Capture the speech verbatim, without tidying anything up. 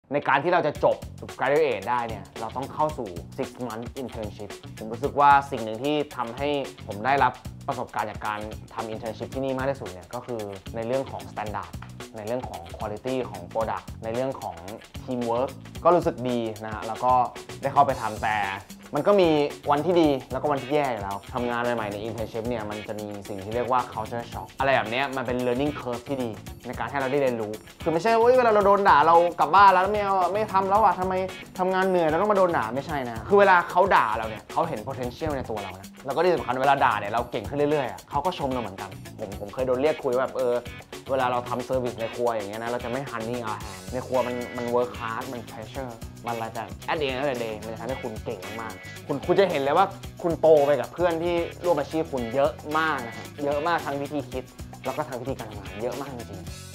ในการที่เราจะจบ graduate ได้เนี่ยเราต้องเข้าสู่ six month internship ผมรู้สึกว่าสิ่งหนึ่งที่ทำให้ผมได้รับประสบการณ์จากการทำ internship ที่นี่มากที่สุดเนี่ยก็คือในเรื่องของ standard ในเรื่องของ quality ของ product ในเรื่องของ teamwork ก็รู้สึกดีนะฮะแล้วก็ได้เข้าไปทำแต่มันก็มีวันที่ดีแล้วก็วันที่แย่อยู่แล้วทำงานใหม่ๆใน internship เนี่ยมันจะมีสิ่งที่เรียกว่า culture shock อะไรแบบนี้มันเป็น learning curve ที่ดีในการให้เราได้เรียนรู้คือไม่ใช่ว่าเวลาเราโดนด่าเรากลับบ้านแล้วไม่เอาไม่ทำแล้วอ่ะทำไมทำงานเหนื่อยแล้วต้องมาโดนด่าไม่ใช่นะคือเวลาเขาด่าเราเนี่ยเขาเห็น potential ในตัวเรานะแล้วก็ที่สำคัญเวลาด่าเนี่ยเราเก่งขึ้นเรื่อยๆเขาก็ชมเราเหมือนกันผมผมเคยโดนเรียกคุยแบบเออเวลาเราทำเซอร์วิสในครัวอย่างเงี้ยนะเราจะไม่ hunting our hand ในครัวมันมัน work hard มัน pressure มันอะไรแต่ at the end of the day มันจะทำให้คุณเก่งมากๆคุณคุณจะเห็นเลยว่าคุณโตไปกับเพื่อนที่ร่วมอาชีพคุณเยอะมากนะครับเยอะมากทั้งวิธีคิดแล้วก็ทั้งวิธีการทำงานเยอะมากจริงๆ